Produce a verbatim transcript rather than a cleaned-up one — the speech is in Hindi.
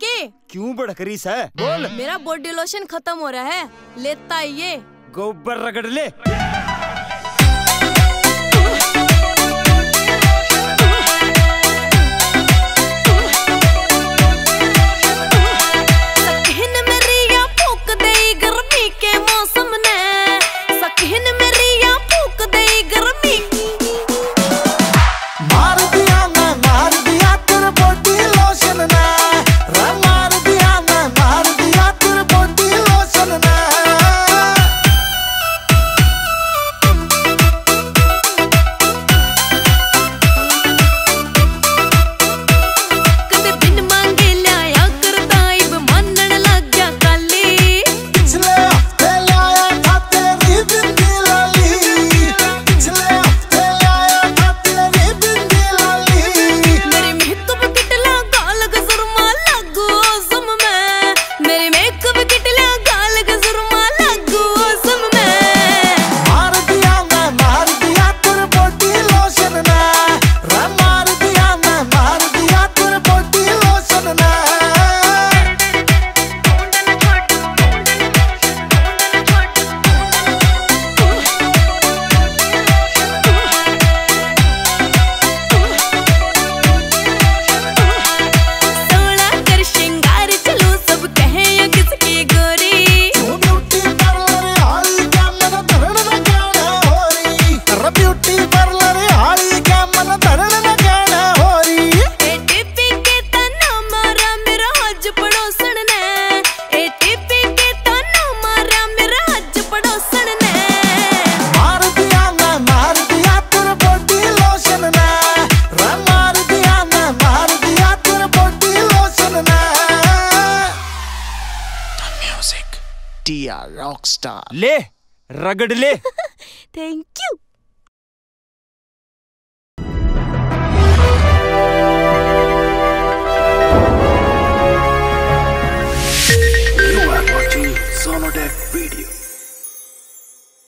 के। क्यों भड़क रही है? बोल। मेरा बॉडी लोशन खत्म हो रहा है, लेता ये। गोबर रगड़ ले। Tia Rockstar. ले रगड़ ले। Thank you.